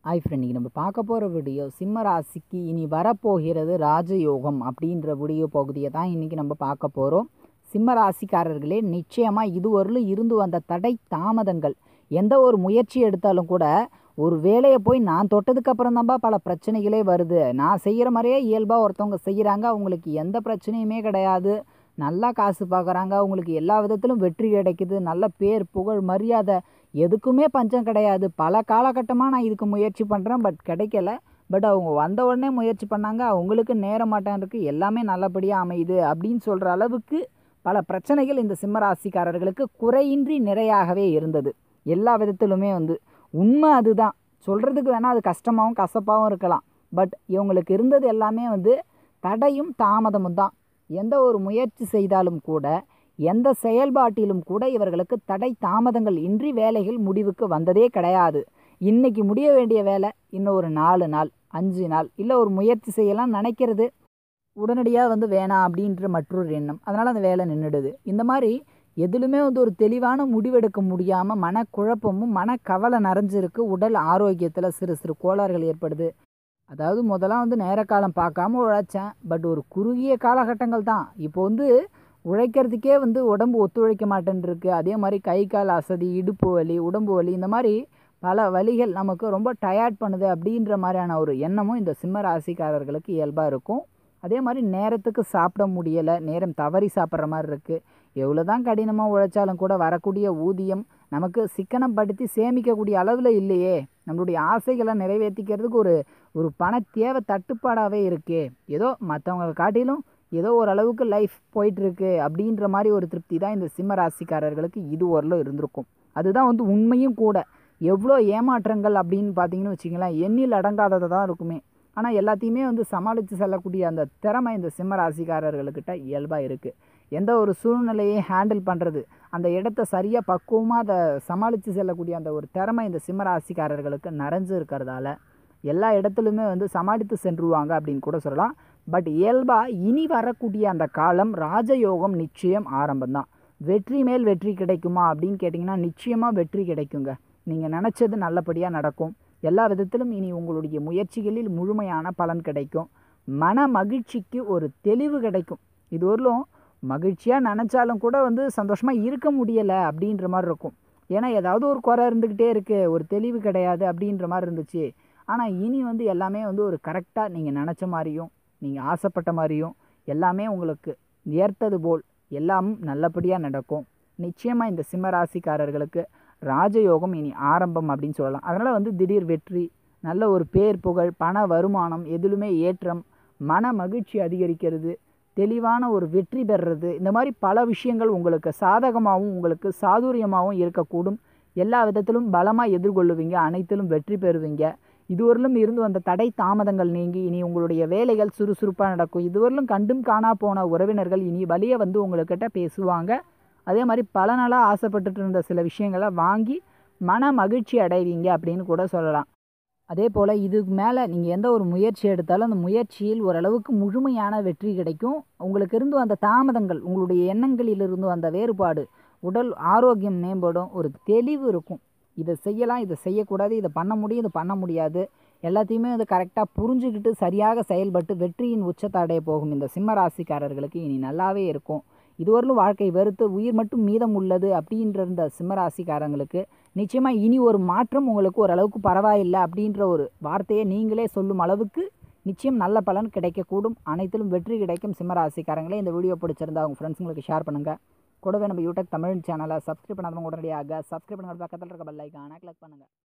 Hi friend, இன்றைக்கி நம்ம பார்க்க போகிற வீடியோ சிம்ம ராசிக்கு இனி வரப்போகிறது ராஜயோகம் அப்படின்ற வீடியோ பகுதியை தான் இன்றைக்கி நம்ம பார்க்க போகிறோம். சிம்ம ராசிக்காரர்களே, நிச்சயமாக இதுவரையிலும் இருந்து வந்த தடை தாமதங்கள், எந்த ஒரு முயற்சி எடுத்தாலும் கூட ஒரு வேலையை போய் நான் தொட்டதுக்கப்புறம் தான்ப்பா பல பிரச்சனைகளே வருது. நான் செய்கிற மாதிரியே இயல்பாக ஒருத்தவங்க செய்கிறாங்க, அவங்களுக்கு எந்த பிரச்சனையுமே கிடையாது, நல்லா காசு பார்க்குறாங்க, அவங்களுக்கு எல்லா விதத்திலும் வெற்றி கிடைக்குது, நல்ல பேர் புகழ் மரியாதை எதுக்குமே பஞ்சம் கிடையாது. பல காலகட்டமாக நான் இதுக்கு முயற்சி பண்ணுறேன், பட் கிடைக்கல. பட் அவங்க வந்த உடனே முயற்சி பண்ணாங்க, அவங்களுக்கு நேர மாட்டான் இருக்குது, எல்லாமே நல்லபடியாக அமையுது அப்படின்னு சொல்கிற அளவுக்கு பல பிரச்சனைகள் இந்த சிம்ம ராசிக்காரர்களுக்கு குறையின்றி நிறையாகவே இருந்தது. எல்லா விதத்திலுமே உண்மை அதுதான். சொல்கிறதுக்கு வேணால் அது கஷ்டமாகவும் கசப்பாகவும் இருக்கலாம். பட் இவங்களுக்கு இருந்தது எல்லாமே தடையும் தாமதமும் தான். எந்த ஒரு முயற்சி செய்தாலும் கூட, எந்த செயல்பாட்டிலும் கூட இவர்களுக்கு தடை தாமதங்கள் இன்றி வேலைகள் முடிவுக்கு வந்ததே கிடையாது. இன்றைக்கி முடிய வேண்டிய வேலை இன்னும் ஒரு 4 நாள் 5 நாள் இல்லை ஒரு முயற்சி செய்யலாம் நினைக்கிறது, உடனடியாக வேணாம் அப்படின்ற மற்றொரு எண்ணம், அதனால் அந்த வேலை நின்றுடுது. இந்த மாதிரி எதுலுமே ஒரு தெளிவான முடிவெடுக்க முடியாமல் மனக்குழப்பமும் மனக்கவலை நிறைஞ்சிருக்கு. உடல் ஆரோக்கியத்தில் சிறு சிறு கோளாறுகள் ஏற்படுது. அதாவது முதலாம் நேர காலம் பார்க்காம உழைச்சேன், பட் ஒரு குறுகிய காலகட்டங்கள் தான். இப்போ உழைக்கிறதுக்கே உடம்பு ஒத்துழைக்க மாட்டேன்ருக்கு. அதே மாதிரி கை கால் அசதி, இடுப்பு வலி, உடம்பு வலி, இந்த மாதிரி பல வலிகள் நமக்கு ரொம்ப டயர்ட் பண்ணுது அப்படின்ற மாதிரியான ஒரு எண்ணமும் இந்த சிம்ம ராசிக்காரர்களுக்கு இயல்பாக இருக்கும். அதே மாதிரி நேரத்துக்கு சாப்பிட முடியலை, நேரம் தவறி சாப்பிட்ற மாதிரி இருக்குது. எவ்வளோ தான் கடினமாக உழைச்சாலும் கூட வரக்கூடிய ஊதியம் நமக்கு சிக்கனம் படுத்தி சேமிக்கக்கூடிய அளவில் இல்லையே. நம்மளுடைய ஆசைகளை நிறைவேற்றிக்கிறதுக்கு ஒரு பண தேவை தட்டுப்பாடாகவே இருக்குது. ஏதோ மற்றவங்களை காட்டிலும் ஏதோ ஓரளவுக்கு லைஃப் போயிட்டுருக்கு அப்படின்ற மாதிரி ஒரு திருப்தி தான் இந்த சிம்ம ராசிக்காரர்களுக்கு இது ஓரளவு இருந்திருக்கும். அதுதான் உண்மையும் கூட. எவ்வளோ ஏமாற்றங்கள் அப்படின்னு பார்த்தீங்கன்னு வச்சிங்களேன், எண்ணில் அடங்காததை தான் இருக்குமே. ஆனால் எல்லாத்தையுமே சமாளித்து செல்லக்கூடிய அந்த திறமை இந்த சிம்ம ராசிக்காரர்கள்கிட்ட இயல்பாக இருக்குது. எந்த ஒரு சூழ்நிலையை ஹேண்டில் பண்ணுறது, அந்த இடத்த சரியாக பக்குவமாக அதை சமாளித்து செல்லக்கூடிய அந்த ஒரு திறமை இந்த சிம்ம ராசிக்காரர்களுக்கு நிறைஞ்சு இருக்கிறதால எல்லா இடத்துலையுமே சமாளித்து சென்றுவாங்க அப்படின்னு கூட சொல்லலாம். பட் இயல்பாக இனி வரக்கூடிய அந்த காலம் ராஜயோகம் நிச்சயம் ஆரம்பம்தான். வெற்றி மேல் வெற்றி கிடைக்குமா அப்படின்னு கேட்டிங்கன்னா, நிச்சயமாக வெற்றி கிடைக்குங்க. நீங்கள் நினச்சது நல்லபடியாக நடக்கும். எல்லா விதத்திலும் இனி உங்களுடைய முயற்சிகளில் முழுமையான பலன் கிடைக்கும். மன மகிழ்ச்சிக்கு ஒரு தெளிவு கிடைக்கும். இது வரலும் மகிழ்ச்சியாக நினச்சாலும் கூட சந்தோஷமாக இருக்க முடியலை அப்படின்ற மாதிரி இருக்கும். ஏன்னா ஏதாவது ஒரு குறை இருந்துக்கிட்டே இருக்குது, ஒரு தெளிவு கிடையாது அப்படின்ற மாதிரி இருந்துச்சு. ஆனால் இனி எல்லாமே ஒரு கரெக்டாக நீங்கள் நினச்ச மாதிரியும் நீங்கள் ஆசைப்பட்ட மாதிரியும் எல்லாமே உங்களுக்கு ஏற்றது போல் எல்லாமும் நல்லபடியாக நடக்கும். நிச்சயமாக இந்த சிம்ம ராசிக்காரர்களுக்கு ராஜயோகம் இனி ஆரம்பம் அப்படின்னு சொல்லலாம். அதனால் திடீர் வெற்றி, நல்ல ஒரு பேர் புகழ், பண வருமானம், எதிலுமே ஏற்றம், மன மகிழ்ச்சி அதிகரிக்கிறது, தெளிவான ஒரு வெற்றி பெறுறது, இந்த மாதிரி பல விஷயங்கள் உங்களுக்கு சாதகமாகவும் உங்களுக்கு சாதுரியமாகவும் இருக்கக்கூடும். எல்லா விதத்திலும் பலமாக எதிர்கொள்ளுவீங்க, அனைத்திலும் வெற்றி பெறுவீங்க. இதுவரையிலும் இருந்து வந்த தடை தாமதங்கள் நீங்கி இனி உங்களுடைய வேலைகள் சுறுசுறுப்பாக நடக்கும். இதுவரையிலும் கண்டும் காணா போன உறவினர்கள் இனி வழியே உங்கள்கிட்ட பேசுவாங்க. அதே மாதிரி பல நாளாக ஆசைப்பட்டுட்டு இருந்த சில விஷயங்களை வாங்கி மன மகிழ்ச்சி அடைவீங்க அப்படின்னு கூட சொல்லலாம். அதே போல் இதுக்கு மேலே நீங்கள் எந்த ஒரு முயற்சி எடுத்தாலும் அந்த முயற்சியில் ஓரளவுக்கு முழுமையான வெற்றி கிடைக்கும். உங்களுக்கு இருந்து அந்த தாமதங்கள், உங்களுடைய எண்ணங்களிலிருந்து அந்த வேறுபாடு, உடல் ஆரோக்கியம் மேம்படும், ஒரு தெளிவு இருக்கும். இதை செய்யலாம், இதை செய்யக்கூடாது, இதை பண்ண முடியும், இதை பண்ண முடியாது, எல்லாத்தையுமே கரெக்டாக புரிஞ்சுக்கிட்டு சரியாக செயல்பட்டு வெற்றியின் உச்சத்தை அடைய போகும் இந்த சிம்ம ராசிக்காரர்களுக்கு இனி நல்லாவே இருக்கும். இதுவரையிலும் வாழ்க்கை வெறுத்து உயிர் மட்டும் மீதம் உள்ளது அப்படின்ற இந்த சிம்ம ராசிக்காரங்களுக்கு நிச்சயமாக இனி ஒரு மாற்றம் உங்களுக்கு ஓரளவுக்கு பரவாயில்லை அப்படின்ற ஒரு வார்த்தையை நீங்களே சொல்லும் அளவுக்கு நிச்சயம் நல்ல பலன் கிடைக்கக்கூடும். அனைத்திலும் வெற்றி கிடைக்கும். சிம்ம ராசிக்காரங்களே, இந்த வீடியோ பிடிச்சிருந்தா அவங்க ஃப்ரெண்ட்ஸுங்களுக்கு ஷேர் பண்ணுங்கள். கூடவே நம்ம யூடியூப் தமிழ் சேனலை சப்ஸ்கிரைப் பண்ணாதவங்க உடனடியாக சப்ஸ்கிரைப் பண்ணுங்கள். பக்கத்தில் இருக்க பெல் ஐகானை கிளிக் பண்ணுங்கள்.